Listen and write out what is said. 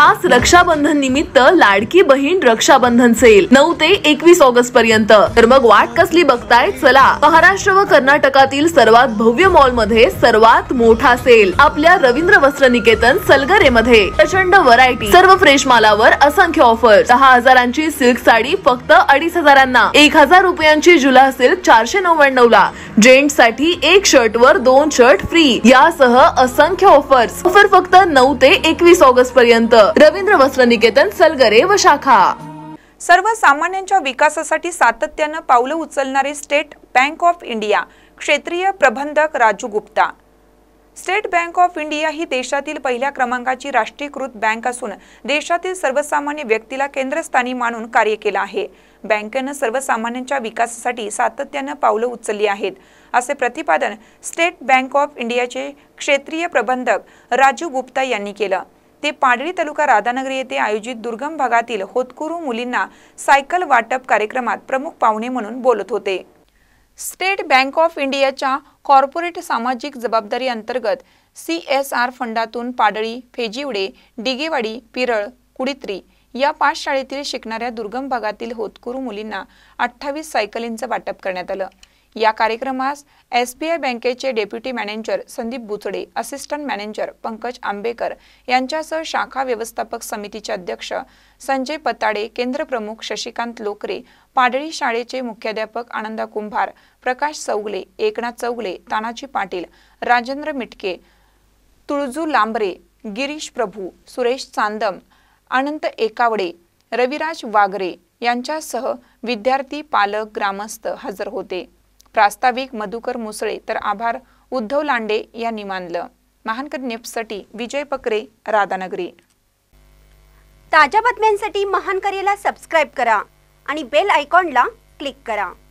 खास रक्षाबंधन निमित्त लाडकी बहीण रक्षाबंधन सेल 9 ते 21 ऑगस्ट पर्यंत। तर मग वाट कसली बघताय, चला महाराष्ट्र व कर्नाटकातील सर्वात भव्य मॉल मध्ये सर्वात मोठा सेल आपल्या रवींद्र वस्त्र निकेतन सलगरे मध्ये। प्रचंड व्हरायटी, सर्व फ्रेश मालावर असंख्य ऑफर। 10,000ची सिल्क साडी फक्त 2,500 1,000 रुपयांची जुला सिल्क 499 ला। जेंट्स साठी एक शर्ट वर 2 शर्ट फ्री यासह असंख्य ऑफर्स। ऑफर फक्त 9 ते 21 ऑगस्ट पर्यंत। रवींद्र वस्त्र निकेतन सलगरे व शाखा। सर्वसामान्यांच्या विकासासाठी सातत्याने पावलं उचलणारे स्टेट बँक ऑफ इंडिया क्षेत्रीय प्रबंधक Raju Gupta. State Bank of India ही देशातील पहिल्या क्रमांकाची राष्ट्रीयकृत बँक असून देशातील सर्वसामान्य व्यक्तीला केंद्रस्थानी मानून कार्य केले आहे। बँकेने सर्वसामान्यांच्या विकासासाठी सातत्याने पावलं उचलली आहेत, असे प्रतिपादन स्टेट बँक ऑफ इंडियाचे क्षेत्रीय प्रबंधक राजू गुप्ता यांनी केलं। ते पाडळी तालुका राधानगरी येथे आयोजित दुर्गम भागातील होतकरू मुलींना सायकल वाटप कार्यक्रमात प्रमुख पाहुणे म्हणून बोलत होते। स्टेट बँक ऑफ इंडियाच्या कॉर्पोरेट सामाजिक जबाबदारी अंतर्गत CSR फंडातून पाडळी, फेजिवडे, डिगेवाडी, पिरळ, कुडित्री या 5 शाळेतील शिकणाऱ्या दुर्गम भागातील होतकरू मुलींना 28 सायकलींचं वाटप करण्यात आलं। या कार्यक्रमास SBI बँकेचे deputy manager Sandeep Buchade, assistant manager Pankaj Ambekar यांच्यासह शाखा व्यवस्थापक समितीचे अध्यक्ष संजय पताडे, केंद्र प्रमुख शशिकांत लोकरे, पाडळी शाळेचे मुख्याध्यापक आनंदा कुंभार, प्रकाश चौगले, एकनाथ चौगले, तानाजी पाटील, राजेंद्र मिटके, तुळजू लांबरे, गिरीश प्रभू, सुरेश चांदम, अनंत एकावडे, रविराज वागरे यांच्यासह विद्यार्थी, पालक, ग्रामस्थ हजर होते। प्रास्ताविक मधुकर मुसळे तर आभार उद्धव लांडे यांनी मानलं। महानकर न्यूजसाठी विजय पकरे, राधानगरी। ताज्या बातम्यांसाठी महानकरेला सबस्क्राइब करा आणि बेल आयकॉनला क्लिक करा।